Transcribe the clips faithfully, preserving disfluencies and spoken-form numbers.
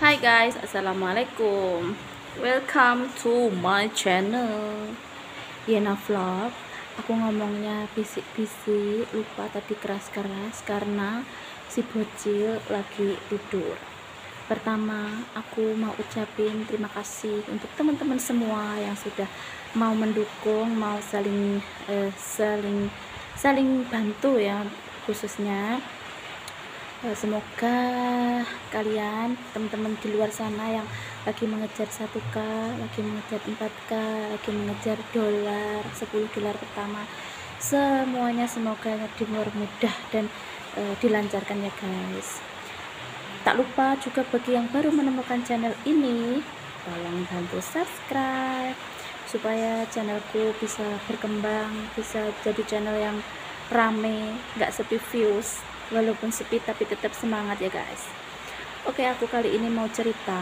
Hai guys, assalamualaikum. Welcome to my channel Yena Vlog. Aku ngomongnya bisik-bisik, lupa tadi keras-keras karena si bocil lagi tidur. Pertama, aku mau ucapin terima kasih untuk teman-teman semua yang sudah mau mendukung, mau saling eh, saling saling bantu ya, khususnya semoga kalian teman-teman di luar sana yang lagi mengejar satu K, lagi mengejar empat K, lagi mengejar dolar, sepuluh dolar pertama, semuanya semoga dimudah dan e, dilancarkan ya guys. Tak lupa juga bagi yang baru menemukan channel ini, tolong bantu subscribe supaya channelku bisa berkembang, bisa jadi channel yang rame, nggak sepi views. Walaupun sepi tapi tetap semangat ya guys. Oke, aku kali ini mau cerita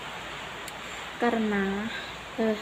karena eh,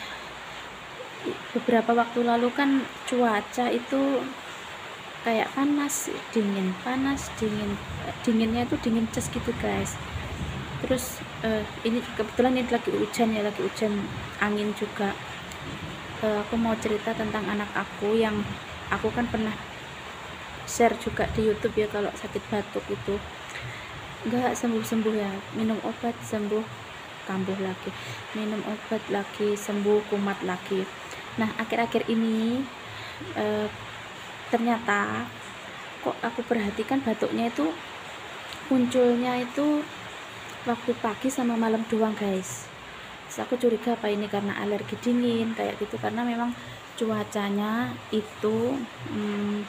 beberapa waktu lalu kan cuaca itu kayak panas dingin, panas dingin, dinginnya itu dingin ces gitu guys. Terus eh, ini kebetulan ini lagi hujan ya, lagi hujan angin juga. eh, aku mau cerita tentang anak aku yang aku kan pernah share juga di YouTube ya, kalau sakit batuk itu enggak sembuh-sembuh ya, minum obat sembuh, kambuh lagi, minum obat lagi sembuh, kumat lagi. Nah akhir-akhir ini eh, ternyata kok aku perhatikan batuknya itu munculnya itu waktu pagi sama malam doang guys. Terus aku curiga apa ini karena alergi dingin kayak gitu, karena memang cuacanya itu hmm,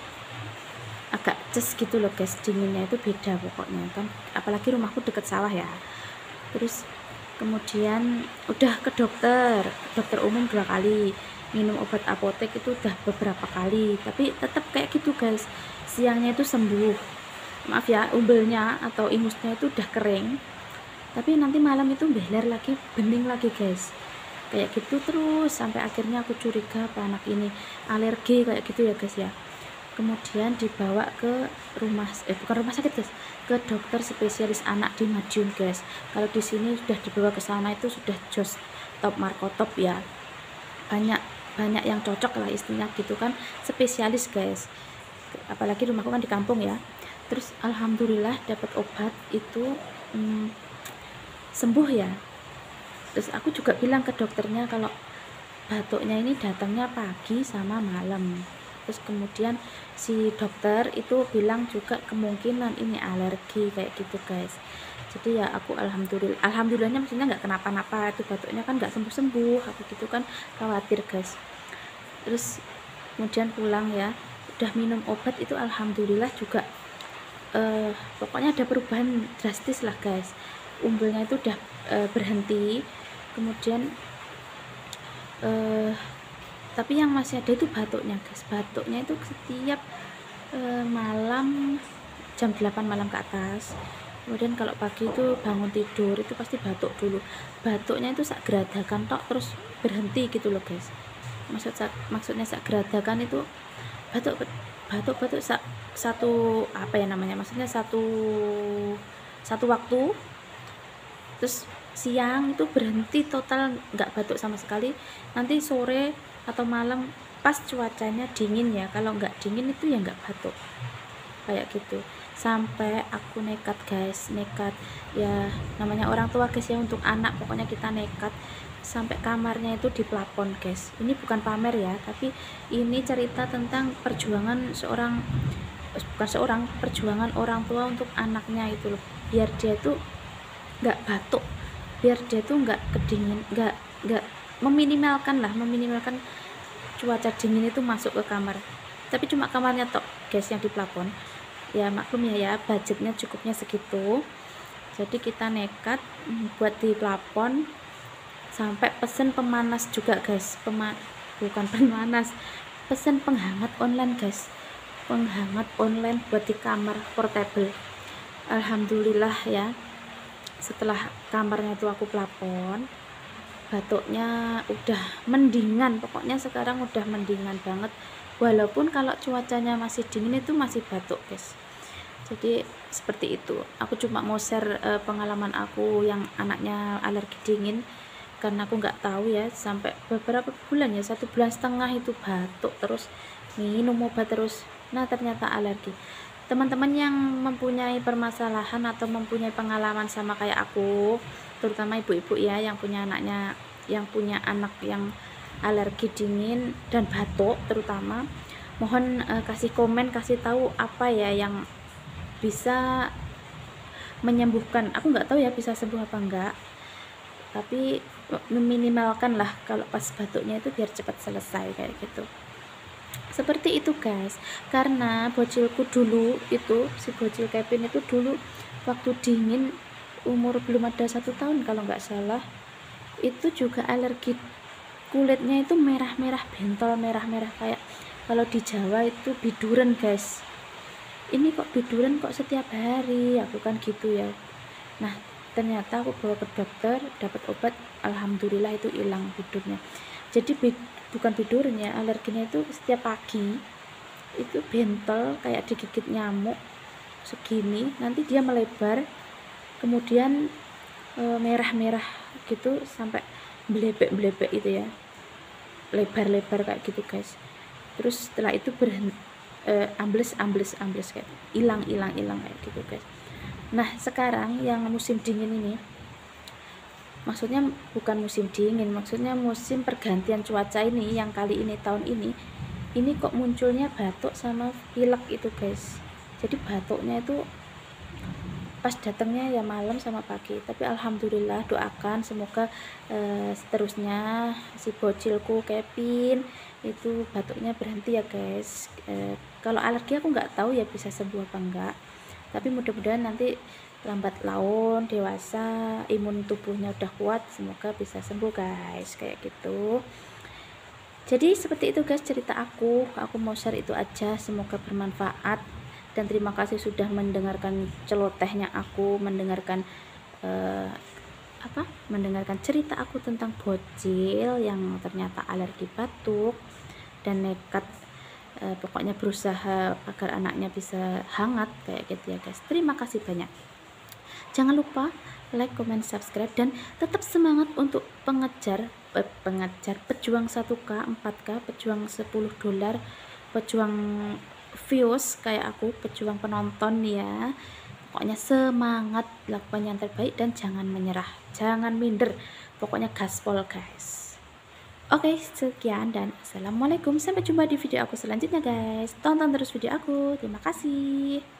agak ces gitu loh guys, dinginnya itu beda pokoknya kan, apalagi rumahku deket sawah ya. Terus kemudian udah ke dokter dokter umum dua kali, minum obat apotek itu udah beberapa kali, tapi tetap kayak gitu guys. Siangnya itu sembuh, maaf ya, umbelnya atau inusnya itu udah kering, tapi nanti malam itu beler lagi, bening lagi guys, kayak gitu terus sampai akhirnya aku curiga apa anak ini alergi kayak gitu ya guys ya. Kemudian dibawa ke rumah eh bukan rumah sakit guys, ke dokter spesialis anak di Madiun guys. Kalau di sini sudah dibawa ke sana itu sudah jos top markotop ya, banyak banyak yang cocok lah istilahnya gitu kan, spesialis guys, apalagi rumahku kan di kampung ya. Terus alhamdulillah dapat obat itu hmm, sembuh ya. Terus aku juga bilang ke dokternya kalau batuknya ini datangnya pagi sama malam. Terus kemudian si dokter itu bilang juga kemungkinan ini alergi kayak gitu guys. Jadi ya aku alhamdulillah, alhamdulillahnya maksudnya nggak kenapa-napa, itu batuknya kan nggak sembuh-sembuh, aku gitu kan khawatir guys. Terus kemudian pulang ya, udah minum obat itu alhamdulillah juga eh, pokoknya ada perubahan drastis lah guys. Umbelnya itu udah eh, berhenti, kemudian eh, tapi yang masih ada itu batuknya guys. Batuknya itu setiap e, malam jam delapan malam ke atas, kemudian kalau pagi itu bangun tidur itu pasti batuk dulu. Batuknya itu sak geradakan tok terus berhenti gitu loh guys. Maksud maksudnya sak geradakan itu batuk batuk batuk sak, satu apa ya namanya, maksudnya satu satu waktu, terus siang itu berhenti total, nggak batuk sama sekali. Nanti sore atau malam pas cuacanya dingin ya, kalau nggak dingin itu ya nggak batuk kayak gitu. Sampai aku nekat guys, nekat ya, namanya orang tua guys ya, untuk anak pokoknya kita nekat sampai kamarnya itu di plafon guys. Ini bukan pamer ya, tapi ini cerita tentang perjuangan seorang bukan seorang perjuangan orang tua untuk anaknya itu loh, biar dia tuh nggak batuk, biar dia tuh nggak kedingin, nggak nggak meminimalkan lah, meminimalkan cuaca dingin itu masuk ke kamar. Tapi cuma kamarnya tok guys yang di plafon ya, maklum ya ya, budgetnya cukupnya segitu. Jadi kita nekat buat di plafon, sampai pesen pemanas juga guys, Pema bukan pemanas, pesen penghangat online guys, penghangat online buat di kamar portable. Alhamdulillah ya, setelah kamarnya itu aku plafon, batuknya udah mendingan, pokoknya sekarang udah mendingan banget. Walaupun kalau cuacanya masih dingin itu masih batuk guys. Jadi seperti itu, aku cuma mau share uh, pengalaman aku yang anaknya alergi dingin, karena aku nggak tahu ya, sampai beberapa bulan ya, satu bulan setengah itu batuk terus, minum obat terus, nah ternyata alergi. Teman-teman yang mempunyai permasalahan atau mempunyai pengalaman sama kayak aku, terutama ibu-ibu ya yang punya anaknya, yang punya anak yang alergi dingin dan batuk terutama, mohon uh, kasih komen, kasih tahu apa ya yang bisa menyembuhkan. Aku nggak tahu ya bisa sembuh apa enggak, tapi meminimalkan lah kalau pas batuknya itu biar cepat selesai kayak gitu. Seperti itu guys, karena bocilku dulu itu, si bocil Kevin itu dulu waktu dingin, umur belum ada satu tahun kalau nggak salah, itu juga alergi, kulitnya itu merah-merah bentol, merah-merah kayak kalau di Jawa itu biduran guys. Ini kok biduran kok setiap hari, aku kan gitu ya. Nah ternyata aku bawa ke dokter, dapat obat, alhamdulillah itu hilang bidurnya. Jadi bid, bukan biduran ya, alerginya itu setiap pagi itu bentol kayak digigit nyamuk segini, nanti dia melebar, kemudian e, merah-merah gitu sampai belebek-belebek itu ya, lebar-lebar kayak gitu guys. Terus setelah itu berhenti, Uh, ambles ambles ambles kayak hilang hilang hilang kayak gitu guys. Nah sekarang yang musim dingin ini, maksudnya bukan musim dingin, maksudnya musim pergantian cuaca ini, yang kali ini tahun ini ini kok munculnya batuk sama pilek itu guys. Jadi batuknya itu pas datangnya ya malam sama pagi, tapi alhamdulillah doakan semoga uh, seterusnya si bocilku Kevin itu batuknya berhenti ya guys. Uh, kalau alergi aku nggak tahu ya bisa sembuh apa enggak, tapi mudah-mudahan nanti lambat laun dewasa imun tubuhnya udah kuat, semoga bisa sembuh guys kayak gitu. Jadi seperti itu guys cerita aku, aku mau share itu aja, semoga bermanfaat. Dan terima kasih sudah mendengarkan celotehnya aku, mendengarkan uh, apa mendengarkan cerita aku tentang bocil yang ternyata alergi batuk dan nekat uh, pokoknya berusaha agar anaknya bisa hangat kayak gitu ya guys. Terima kasih banyak, jangan lupa like, comment, subscribe, dan tetap semangat untuk pengejar eh, pengejar pejuang satu K, empat K, pejuang sepuluh dolar, pejuang views kayak aku, pejuang penonton ya. Pokoknya semangat, lakukan yang terbaik dan jangan menyerah, jangan minder, pokoknya gaspol guys. Oke, sekian dan assalamualaikum, sampai jumpa di video aku selanjutnya guys. Tonton terus video aku, terima kasih.